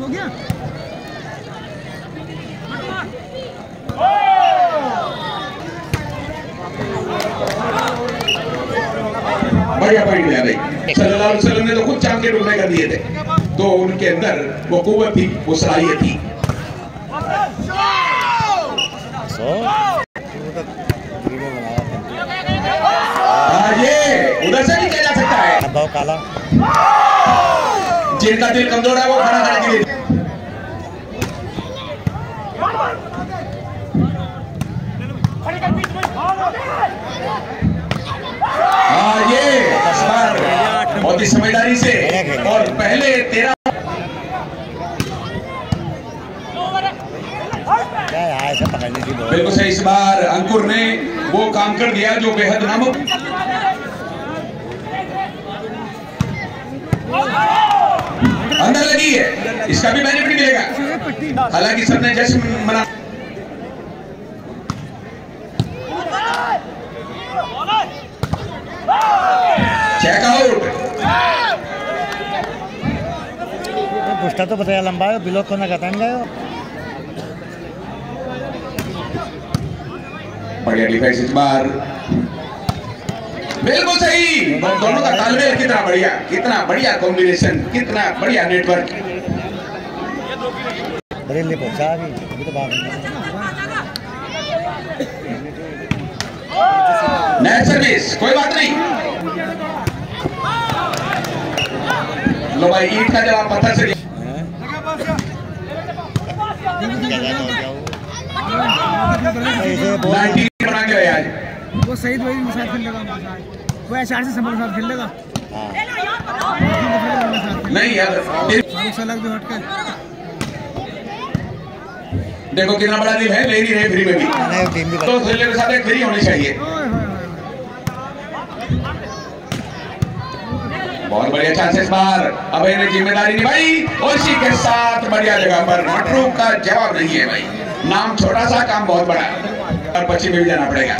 हो गया। बढ़िया पॉइंट दिया भाई। सल्लल्लाहु अलैहि वसल्लम ने तो खुद चांद के टुकड़े कर दिए थे, तो उनके अंदर वो कुव्वत थी, वो सलाहियत थी। ये उधर से भी किया जा सकता है। काला जिनका दिल कमजोर है वो खड़ा करने के लिए। ये इस बार बहुत ही समझदारी से और पहले 13 बिल्कुल सही। इस बार अंकुर ने वो काम कर दिया जो बेहद नामुमकिन। अंदर लगी है, इसका भी बेनिफिट मिलेगा। हालांकि सबने जश्न मना। Check out. पुष्टा तो बताया लंबा है, ब्लॉक करना कहता है। बढ़िया डिफेंस इस बार, बिल्कुल सही। दोनों का तालमेल कितना बढ़िया कॉम्बिनेशन, कितना बढ़िया नेटवर्क। बरेली पहुंचा अभी तो बात नेट सर्विस, कोई बात नहीं। लो भाई, ईट का जवाब पत्थर से। बना के रहे आज वो सही वही साथ खेलेगा, वो एचआर से संभल साथ खेलेगा। नहीं यार, अलग भी हट के देखो कितना बड़ा दिल है, ले नहीं रहे फ्री में भी, तो खेलने के साथ एक फ्री होनी चाहिए। बहुत बढ़िया चांसेस बार। अब इन्हें जिम्मेदारी निभाई और इसी के साथ बढ़िया जगह पर। मटरू का जवाब नहीं है भाई, नाम छोटा सा, काम बहुत बड़ा, और पश्चिम में भी जाना पड़ेगा।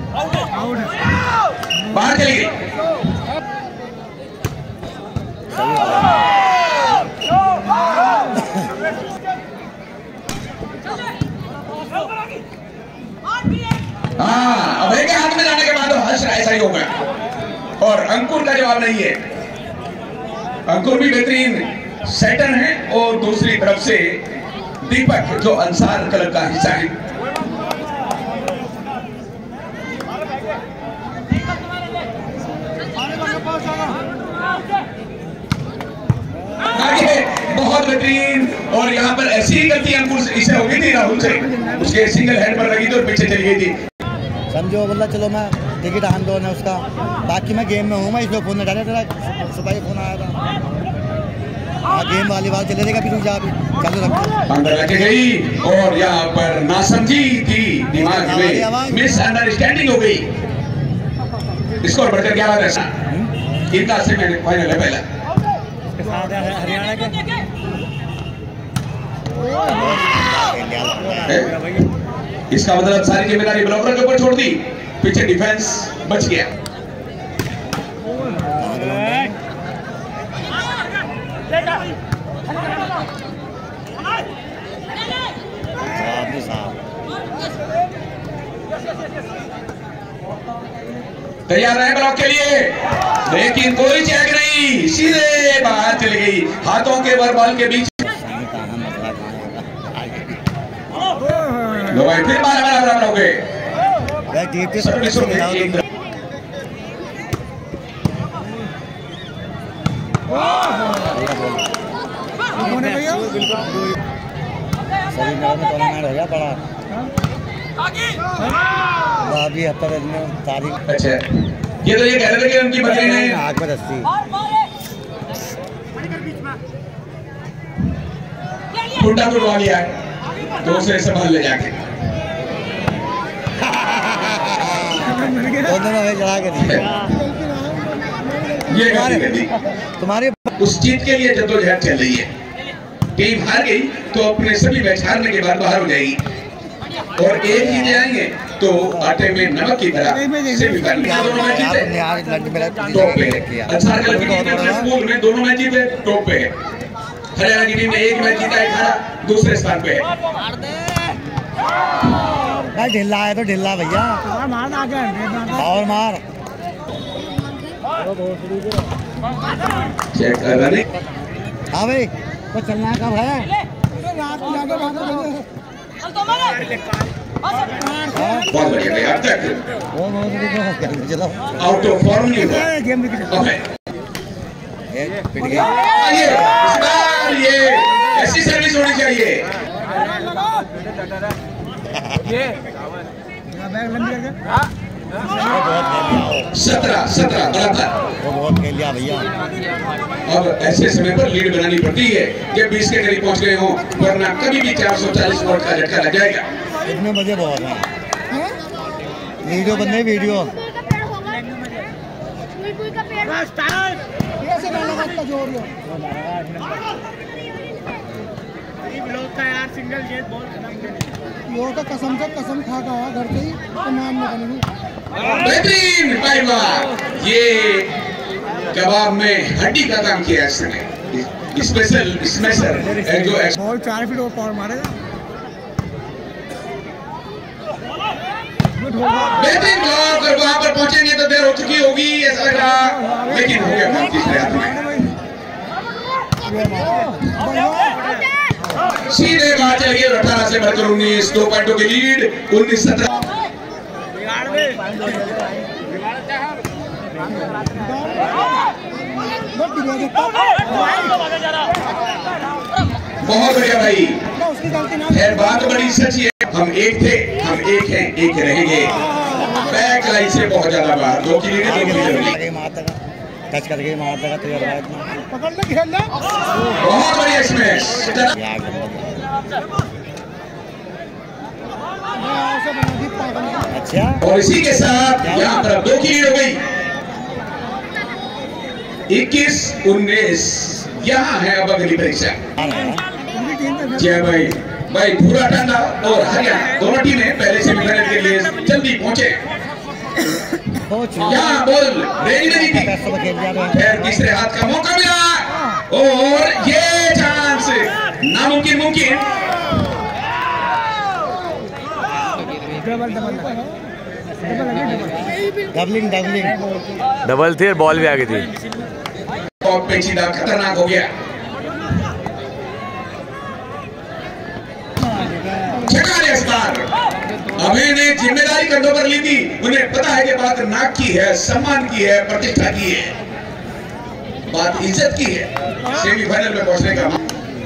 बाहर चली गई। हाँ, अभय के हाथ में जाने के बाद हर्ष ऐसा ही होगा। और अंकुर का जवाब नहीं है। अंकुर भी बेहतरीन सेटर है, और दूसरी तरफ से दीपक जो अंसार क्लब का हिस्सा है। आगे बहुत बेहतरीन, और यहाँ पर ऐसी ही गलती अंकुर इसे हो गई थी राहुल से, उसके सिंगल हेड पर लगी थी और पीछे चली गई थी। समझो बोला चलो मैं टिकट आंदोलन है उसका, बाकी मैं गेम में हूँ। मैं इसलिए फोन नहीं डाला, तेरा सुबह ही फोन आया था। हाँ, गेम वाली बात चले देगा, फिर जा चालू रखो। अंदर लगे गई, और यहाँ पर नासमझी थी, दिमाग में मिसअंडरस्टैंडिंग हो गई। स्कोर बढ़कर 11 इनका सेमीफाइनल है पहला। हरियाणा के इसका मतलब सारी जिम्मेदारी ब्लॉकर के ऊपर छोड़ दी, पीछे डिफेंस बच गया। तैयार रहे ब्लॉक के लिए, लेकिन कोई चेक नहीं, सीधे बाहर चली गई, हाथों के बॉल के बीच। लो भाई, फिर बराबर हो गए। तारीख अच्छा, ये तो ये कह रहे थे कि उनकी बकरी ने आग में रस्सी कुंडा तोड़वा लिया है, तो उसे संभाल ले जाके चढ़ा के दिए। ये तुम्हारे उस जीत के लिए जद्दोजहद चल रही है। टीम हार गई तो अपने सभी मैच हारने के बाद बाहर हो जाएगी, और एक ही जाएंगे तो आटे में नमक की तरह सेमीफाइनल दोनों मैच जीते, टॉप पे है। अंसार क्लब की टीम स्कूल में दोनों मैच जीते, टॉप पे है। हरियाणा की टीम ने एक मैच जीता है, हारा, दूसरे स्थान पे है। भाई ढिल्ला है तो ढिल्ला भैया, मारना आगे और मार। चेक कर रहे। हाँ भाई तो चलना कब है? बहुत बढ़िया गया अब तक, चलो आउट ऑफ फॉर्म नहीं हुआ। गेम भी ओके, पिट गया। इस बार ये ऐसी सर्विस होनी चाहिए। बैग लंबी करके 17 बराबर। वो बहुत खेल लिया भैया। अब ऐसे समय पर लीड बनानी पड़ती है जब 20 के करीब पहुंच गए हों, वरना कभी भी 440 वोट का झटका लग जाएगा। इतने मजे बहुत हैं। वीडियो बनने वीडियो यार सिंगल जेट बॉल यो तो कसम से कसम खा का घर से ही तो नाम न बनेगी। बेहतरीन भाई वाह, ये कबाब में हड्डी का काम किया इसने, स्पेशल स्मैशर जो बॉल 4 फीट और पावर मारेगा। बेहतरीन ब्लॉक, और वहां पर पहुंचेंगे तो देर हो चुकी होगी ऐसा लग रहा, लेकिन हो गया तीसरे हाथ में। सीधे बात चलिए 18 से बढ़कर 19, 2 पॉइंटों की लीड, 19-17। बहुत बढ़िया भाई, खैर बात बड़ी सच्ची है, हम एक थे, हम एक हैं, एक रहेंगे। बैक लाइन से बहुत ज्यादा बार 2 की लीड, 2 की लीड। टच करके मार देगा तो पकड़ ले खेलना। बहुत बढ़िया स्मैश। अच्छा, और इसी के साथ यहाँ पर 2 की लीड हो गई, 21-19। यहाँ है अब अगली परीक्षा। जय भाई, भाई पूरा टंडा और हरियाणा दोनों टीमें पहले सेमीफाइनल के लिए जल्दी पहुंचे। यहाँ बॉल रेडी नहीं थी, फिर तीसरे हाथ का मौका मिला और ये चांस नामुमकिन मुमकिन। डबलिंग डबल थी और बॉल भी आ गई थी। बहुत पेचीदा खतरनाक हो गया। इस बार अभय ने जिम्मेदारी कंधों पर ली थी, उन्हें पता है कि बात नाक की है, सम्मान की है, प्रतिष्ठा की है, बात इज्जत की है, सेमीफाइनल में पहुंचने का।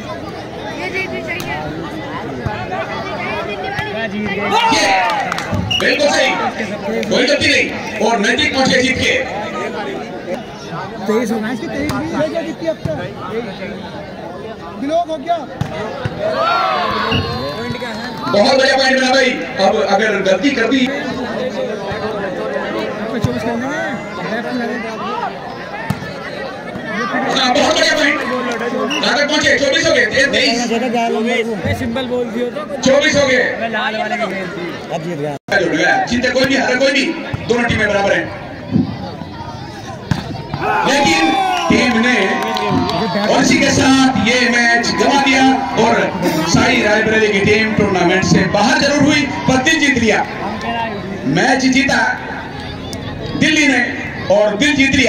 बिल्कुल सही, कोई गलती नहीं, और नजदीक पहुंचे जीत के। 23 होना इसकी 23 ब्लॉक हो गया। बहुत बढ़िया पॉइंट मिला भाई। अब अगर गलती कर दी, बहुत बढ़िया पॉइंट, कहाँ तक पहुंचे? 24 हो गए, 23 सिंबल बोल दियो तो 24 हो गए। लाल वाले की खेल थी। अब जीत गया। जीते कोई भी, हारे कोई भी, दोनों टीमें बराबर हैं। लेकिन टीम ने और इसी के साथ ये मैच गंवा दिया और साई रायबरेली की टीम टूर्नामेंट से बाहर जरूर हुई, पर दिल जीत लिया। मैच जीता दिल्ली ने और दिल जीत लिया।